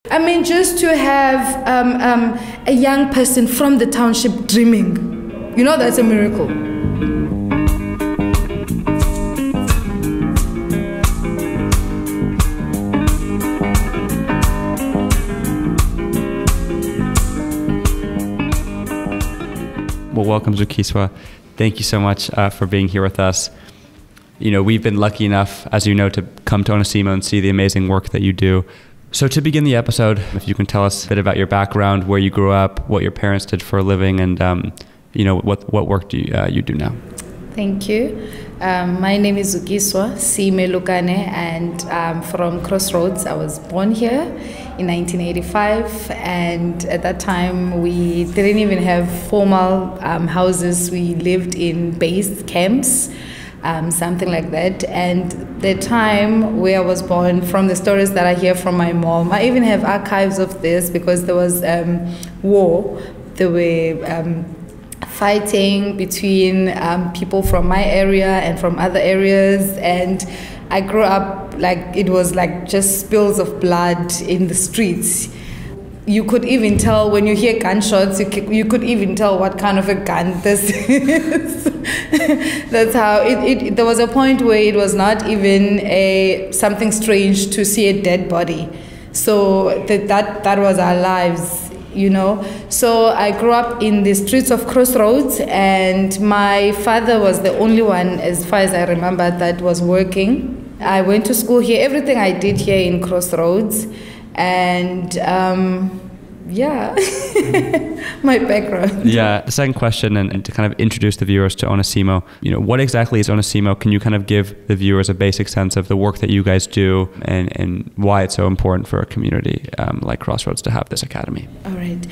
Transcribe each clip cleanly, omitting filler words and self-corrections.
I mean, just to have a young person from the township dreaming, that's a miracle. Well, welcome, Zukiswa. Thank you so much for being here with us. We've been lucky enough, as you know, to come to Onesimo and see the amazing work that you do. So to begin the episode, if you can tell us a bit about your background, where you grew up, what your parents did for a living, and what work do you do now? Thank you. My name is Zukiswa Simelukane, and I'm from Crossroads. I was born here in 1985, and at that time we didn't even have formal houses. We lived in base camps. Something like that. And the time where I was born, from the stories that I hear from my mom, I even have archives of this because there was war. There were fighting between people from my area and from other areas, and I grew up like it was like just spills of blood in the streets. You could even tell when you hear gunshots, you could even tell what kind of a gun this is. That's how it there was a point where it was not even something strange to see a dead body. So that was our lives, So I grew up in the streets of Crossroads, and my father was the only one, as far as I remember, that was working. I went to school here. Everything I did here in Crossroads. And my background. Yeah, the second question, and to kind of introduce the viewers to Onesimo, what exactly is Onesimo? Can you kind of give the viewers a basic sense of the work that you guys do and why it's so important for a community like Crossroads to have this academy? All right.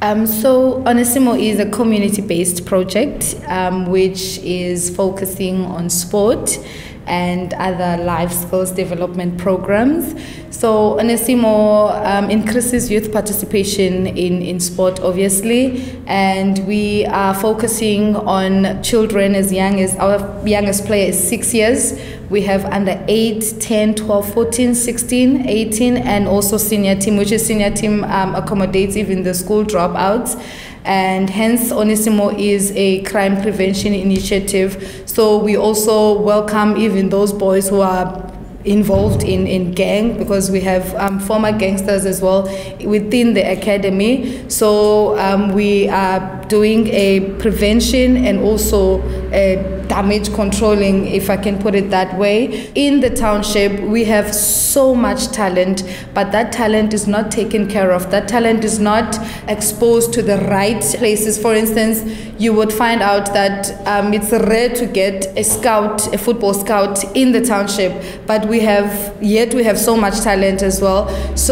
So Onesimo is a community-based project which is focusing on sport and other life skills development programs. So Onesimo increases youth participation in sport, obviously, and we are focusing on children as young as, our youngest player is 6 years. We have under 8, 10, 12, 14, 16, 18, and also senior team, which is senior team accommodates even the school dropouts. And hence Onesimo is a crime prevention initiative. So we also welcome even those boys who are involved in gang, because we have former gangsters as well within the academy. So we are doing a prevention and also a damage controlling, if I can put it that way. In the township, we have so much talent, but that talent is not taken care of. That talent is not exposed to the right places. For instance, you would find out that it's rare to get a football scout in the township, but we have so much talent as well.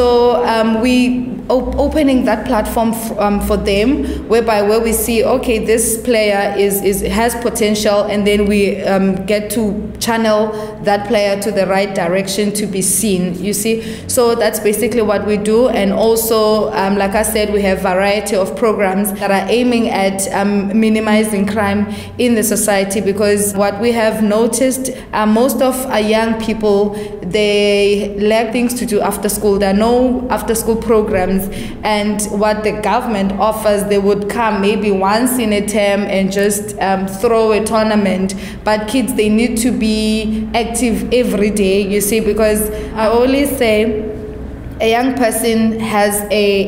So we opening that platform for them, where we see, okay, this player has potential, and then we get to channel that player to the right direction to be seen, you see. So that's basically what we do. And also, like I said, we have a variety of programs that are aiming at minimizing crime in the society, because what we have noticed, most of our young people, they lack things to do after school. There are no after school programs, and what the government offers, they would come maybe once in a term and just throw a tournament. But kids, they need to be active every day, you see, because I always say a young person has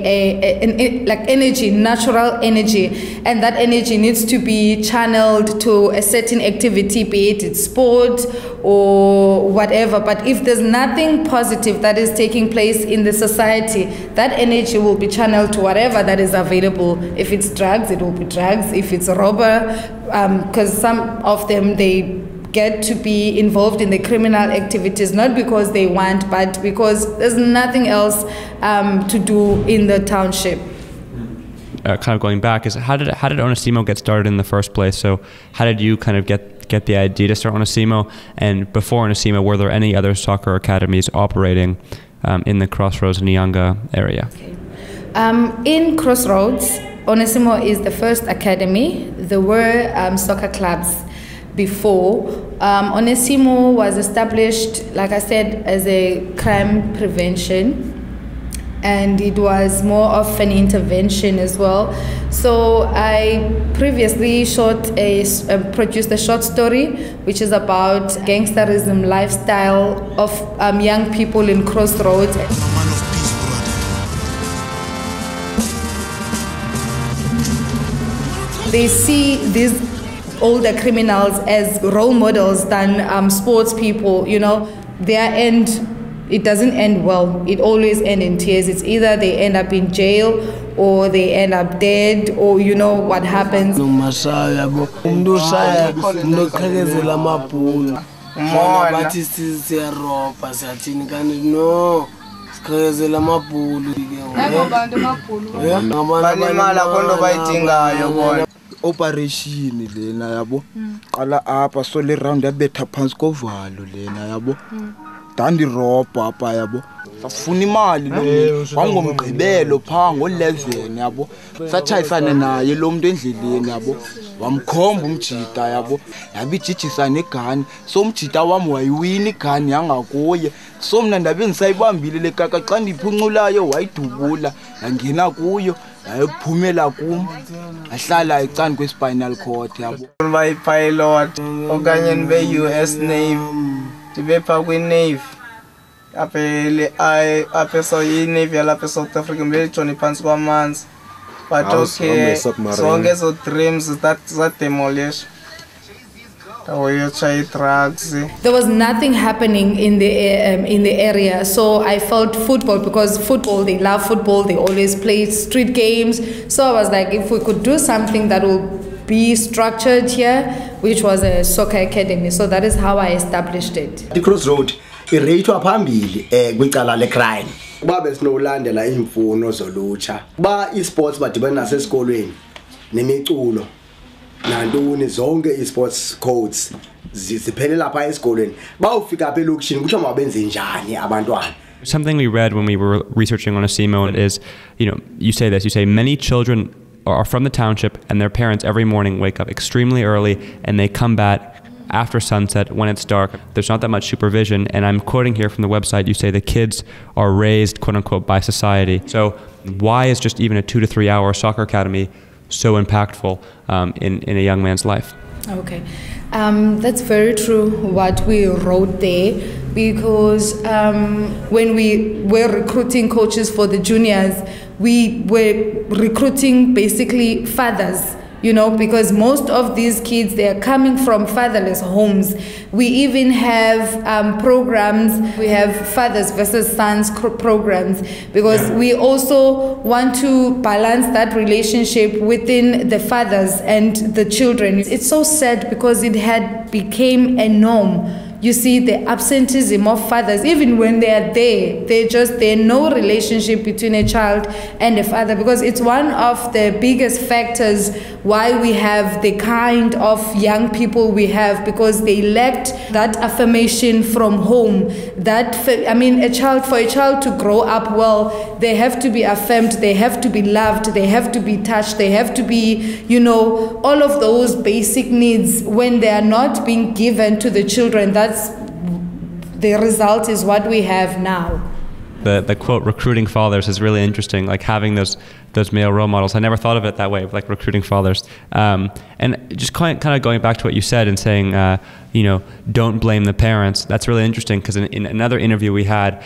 like energy, natural energy, and that energy needs to be channeled to a certain activity, be it sport or whatever. But if there's nothing positive that is taking place in the society, that energy will be channeled to whatever that is available. If it's drugs, it will be drugs. If it's a robber, because some of them, they get to be involved in the criminal activities, not because they want, but because there's nothing else to do in the township. Kind of going back, how did Onesimo get started in the first place? So how did you kind of get the idea to start Onesimo? And before Onesimo, were there any other soccer academies operating in the Crossroads Nyanga area? Okay. In Crossroads, Onesimo is the first academy. There were soccer clubs before. Onesimo was established, like I said, as a crime prevention and it was more of an intervention as well. So I previously produced a short story which is about gangsterism lifestyle of young people in Crossroads. They see these older criminals as role models than sports people, you know. Their end, it doesn't end well. It always ends in tears. It's either they end up in jail or they end up dead, or you know what happens. Operation lena yabo qala apha so le round yabetha phansi kovalo lena yabo dandi ropa apha yabo safuna imali lo wangomgqibelo pha ngo11 yabo sathayisana naye lo muntu endleleni yabo wamkhomba umjita yabo yabijijisa negani so umjita wami wayiwina igani yangakuye so mina ndabe ngisayibambile le kaka xa ndiphunculayo wayidubula yangena kuyo ayiphumela kum ahlala ecani kwespinal cord yabo by pilot okanye be US Navy tibe pha kwi Navy aphe so yi Navy lapha South Africa mbe Johnny phansi kwamanzi but okay zonke zo dreams that demolish. There was nothing happening in the area, so I felt football, because football, they love football, they always play street games. So I was like, if we could do something that will be structured here, which was a soccer academy. So that is how I established it. The Crossroad ireyithwa phambili kwicala lecrime. Kuba besinolandela imfuno zolutsha. Ba esports badibana nasesikolweni nemiculo. Nantoni zonke i-sports codes ziphelela lapha esikolweni bawufika apha elokishini kuthiwa mabenze njani abantwana. Something we read when we were researching Onesimo is, you say this, you say many children are from the township and their parents every morning wake up extremely early and they come back after sunset when it's dark. There's not that much supervision, and I'm quoting here from the website, you say the kids are raised, quote unquote, by society. So why is just even a 2 to 3 hour soccer academy so impactful in a young man's life? Okay, that's very true what we wrote there, because when we were recruiting coaches for the juniors, we were recruiting basically fathers, because most of these kids, they are coming from fatherless homes. We even have programs, we have fathers versus sons programs, because we also want to balance that relationship within the fathers and the children. It's so sad because it had become a norm. You see the absenteeism of fathers, even when they are there, there's no relationship between a child and a father, because it's one of the biggest factors why we have the kind of young people we have, because they lacked that affirmation from home. For a child to grow up well, they have to be affirmed, they have to be loved, they have to be touched, they have to be, all of those basic needs. When they are not being given to the children, the result is what we have now. The quote, recruiting fathers, is really interesting, like having those male role models. I never thought of it that way, like recruiting fathers. And just kind of going back to what you said and saying, don't blame the parents. That's really interesting, because in another interview we had,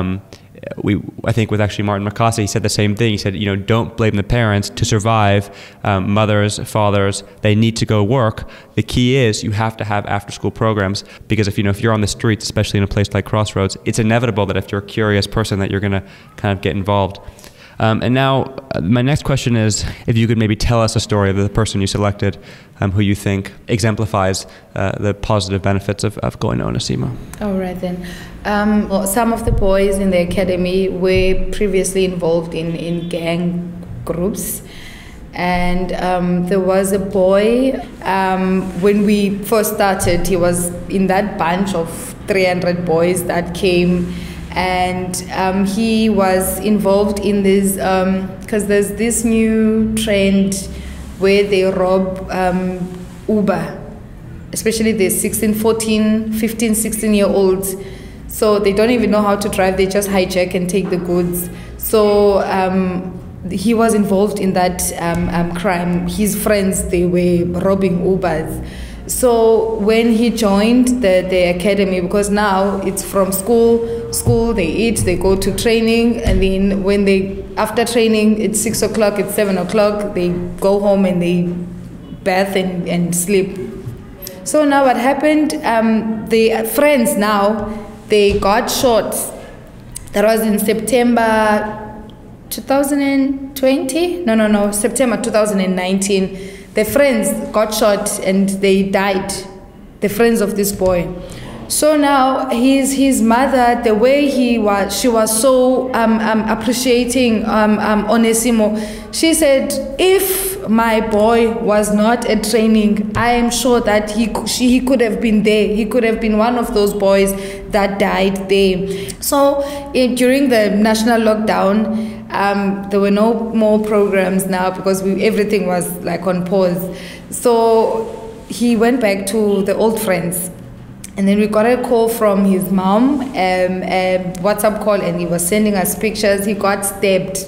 I think with actually Martin Makasa, he said the same thing. He said, don't blame the parents to survive. Mothers, fathers, they need to go work. The key is you have to have after-school programs, because if you're on the streets, especially in a place like Crossroads, it's inevitable that if you're a curious person that you're going to kind of get involved. And now my next question is, if you could maybe tell us a story of the person you selected, who you think exemplifies the positive benefits of going to Onesimo. All right then. Some of the boys in the academy were previously involved in gang groups. And there was a boy, when we first started, he was in that bunch of 300 boys that came. And he was involved in this, because there's this new trend where they rob Uber, especially the 16, 14, 15, 16-year-olds. So they don't even know how to drive, they just hijack and take the goods. So he was involved in that crime. His friends, they were robbing Ubers. So when he joined the academy, because now it's from school, they eat, they go to training, and then after training, it's 6 o'clock, it's 7 o'clock, they go home and they bath and sleep. So now what happened, the friends now, they got shot. That was in September 2020? No, September 2019. The friends got shot and they died, the friends of this boy. So now his mother, the way she was so appreciating Onesimo. She said, if my boy was not at training, I am sure that he could have been there. He could have been one of those boys that died there. So during the national lockdown, there were no more programs now because everything was like on pause. So he went back to the old friends. And then we got a call from his mom, a WhatsApp call, and he was sending us pictures. He got stabbed.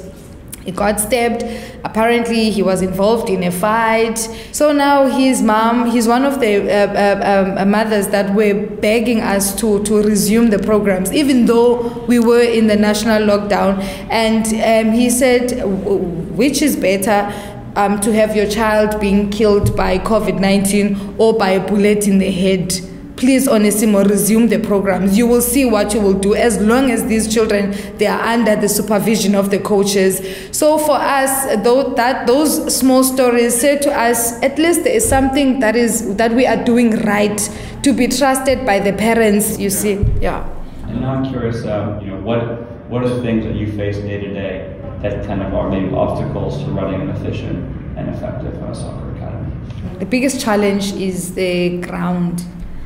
Apparently, he was involved in a fight. So now his mom, he's one of the mothers that were begging us to resume the programs, even though we were in the national lockdown. And he said, which is better, to have your child being killed by COVID-19 or by a bullet in the head? Please, Onesimo, resume the programs. You will see what you will do as long as these children, they are under the supervision of the coaches. So for us, those small stories say to us, at least there is something that we are doing right, to be trusted by the parents, you see. Yeah. And now I'm curious, what are the things that you face day to day that kind of are maybe obstacles to running an efficient and effective soccer academy? The biggest challenge is the ground.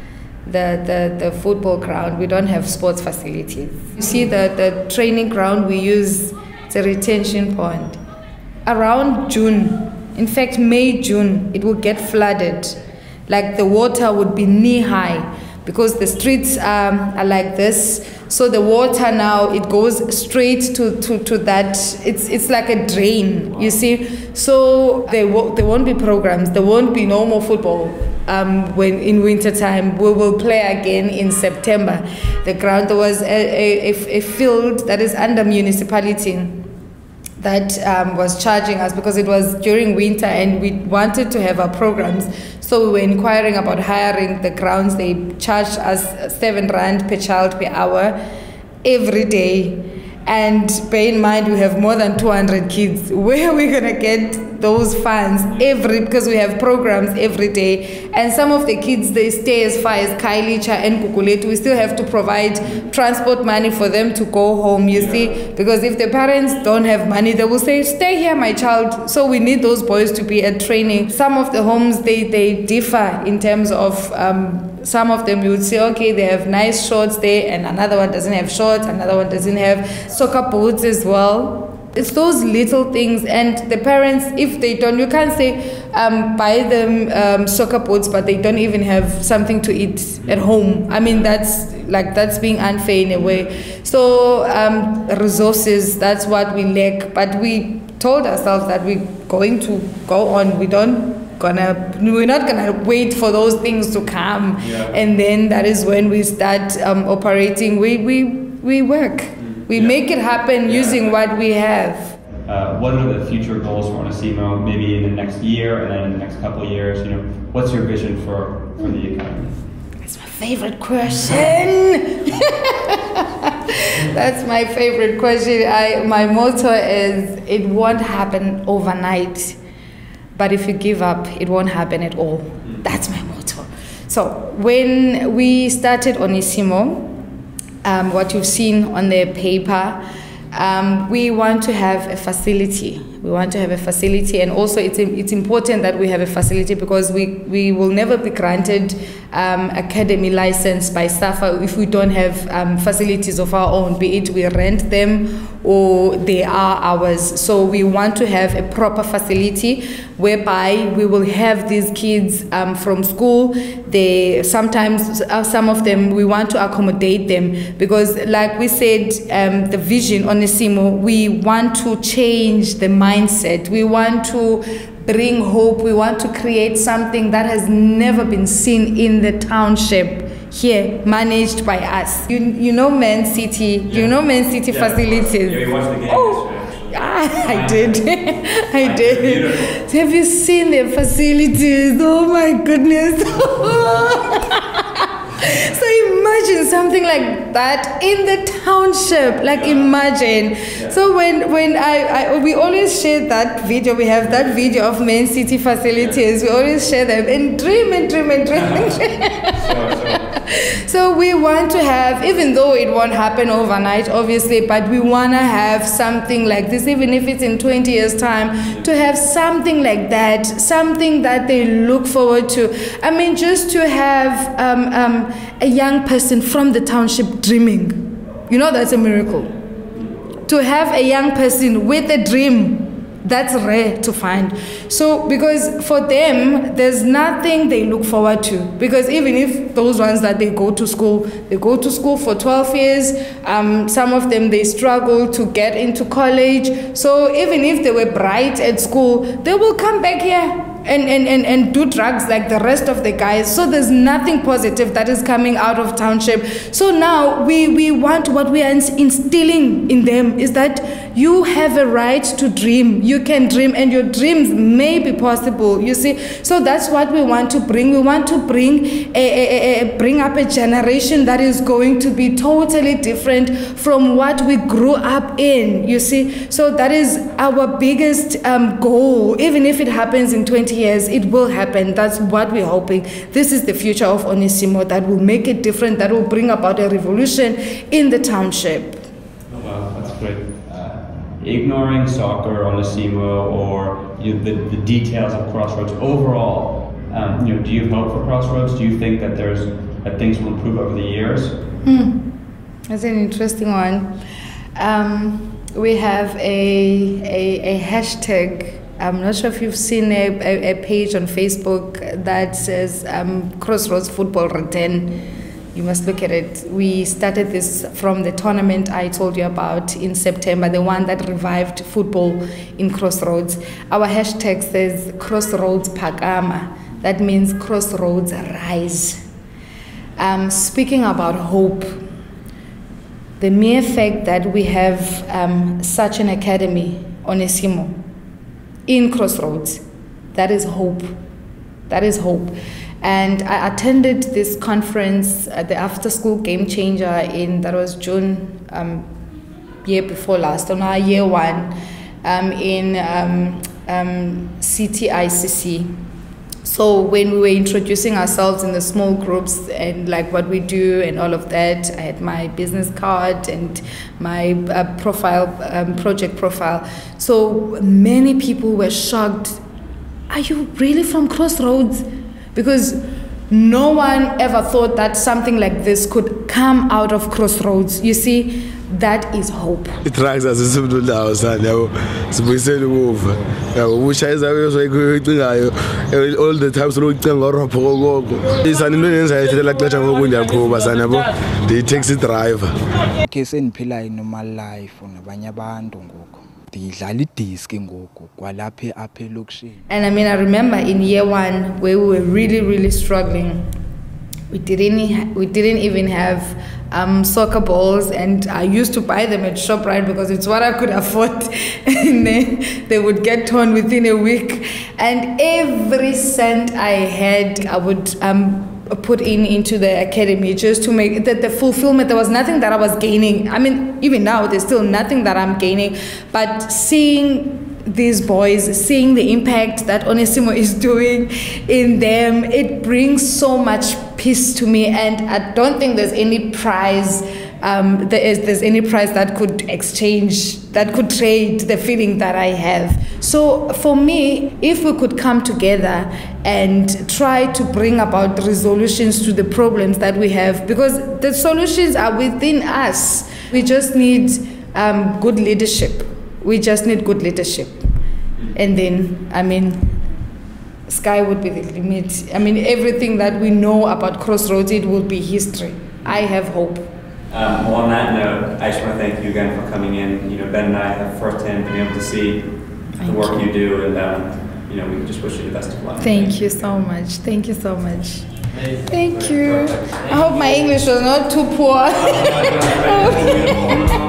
The football ground. We don't have sports facilities. You see the training ground we use, it's a retention pond. Around June, in fact May, June, it will get flooded. Like the water would be knee high because the streets are like this. So the water now, it goes straight to that, it's like a drain, you see. So there won't be programs, there won't be no more football. When in winter time, we will play again in September. The ground, there was a field that is under municipality that was charging us because it was during winter and we wanted to have our programs. So we were inquiring about hiring the grounds. They charged us 7 rand per child per hour every day. And bear in mind, we have more than 200 kids. Where are we going to get those funds because we have programs every day. And some of the kids, they stay as far as Kailicha and Kukuletu. We still have to provide transport money for them to go home, you see. Because if the parents don't have money, they will say, stay here, my child. So we need those boys to be at training. Some of the homes, they differ in terms of, some of them you would say, okay, they have nice shorts there, and another one doesn't have shorts, another one doesn't have soccer boots as well. It's those little things, and the parents, if they don't, you can't say buy them soccer boots, but they don't even have something to eat at home. I mean, that's being unfair in a way. So resources, that's what we lack. But we told ourselves that we're going to go on. We're not gonna wait for those things to come, and then that is when we start operating. We work. We make it happen using what we have. What are the future goals for Onesimo, maybe in the next year and then in the next couple of years? What's your vision for the academy? That's my favorite question. That's my favorite question. My motto is, it won't happen overnight, but if you give up, it won't happen at all. That's my motto. So when we started Onesimo, what you've seen on the paper, we want to have a facility We want to have a facility, and also it's important that we have a facility because we will never be granted academy license by SAFA if we don't have facilities of our own, be it we rent them or they are ours. So we want to have a proper facility whereby we will have these kids from school. They sometimes, some of them, we want to accommodate them because, like we said, the vision Onesimo, we want to change the mindset. We want to bring hope. We want to create something that has never been seen in the township here, managed by us. You know Man City, you know Man City facilities. Yeah, we watched the game. Oh. I did. I did. Have you seen their facilities? Oh my goodness. So imagine something like that in the township. Like imagine. Yeah. So when we always share that video. We have that video of Man City facilities. We always share them and dream and dream and dream and dream. So we want to have, even though it won't happen overnight, obviously, but we want to have something like this, even if it's in 20 years' time, to have something like that, something that they look forward to. I mean, just to have a young person from the township dreaming, you know, that's a miracle. To have a young person with a dream, that's rare to find. So because for them there's nothing they look forward to, because even if those ones that they go to school for 12 years, some of them they struggle to get into college, so even if they were bright at school, they will come back here and do drugs like the rest of the guys. So there's nothing positive that is coming out of township. So now we want, what we are instilling in them is that you have a right to dream. You can dream, and your dreams may be possible, you see. So that's what we want to bring. We want to bring bring up a generation that is going to be totally different from what we grew up in, you see. So that is our biggest goal. Even if it happens in 20 years, it will happen. That's what we're hoping. This is the future of Onesimo, that will make it different, that will bring about a revolution in the township. Oh, wow, that's great. Ignoring soccer, Onesimo, or the details of Crossroads overall, do you have hope for Crossroads? Do you think that things will improve over the years? That's an interesting one. We have a hashtag. I'm not sure if you've seen a page on Facebook that says Crossroads Football Return. You must look at it. We started this from the tournament I told you about in September, the one that revived football in Crossroads. Our hashtag says Crossroads Phakama. That means Crossroads Rise. Speaking about hope, the mere fact that we have such an academy, Onesimo, in Crossroads, that is hope. That is hope. And I attended this conference, the After School Game Changer, that was June year before last, on our year one, in CTICC. So when we were introducing ourselves in the small groups and like what we do and all of that, I had my business card and my project profile. So many people were shocked. Are you really from Crossroads? Because no one ever thought that something like this could come out of Crossroads. You see, that is hope. It drags us all the time the taxi driver. Case engiphila normal life nabanye abantu ngoku. And I mean, I remember in year one where we were really struggling. We didn't even have soccer balls, and I used to buy them at ShopRite because it's what I could afford. And then they would get torn within a week. And every cent I had, I would put into the academy just to make the fulfillment. There was nothing that I was gaining. I mean, even now, there's still nothing that I'm gaining. But seeing these boys, seeing the impact that Onesimo is doing in them, it brings so much peace to me. And I don't think there's any prize there's any price that could trade the feeling that I have. So for me, if we could come together and try to bring about resolutions to the problems that we have, because the solutions are within us. We just need good leadership. We just need good leadership. And then, sky would be the limit. Everything that we know about Crossroads, it will be history. I have hope. Well, on that note, I just want to thank you again for coming in. Ben and I have firsthand been able to see the work you do, and we just wish you the best of luck. Thank you so much. Thank you so much. Thank you. I hope my English was not too poor.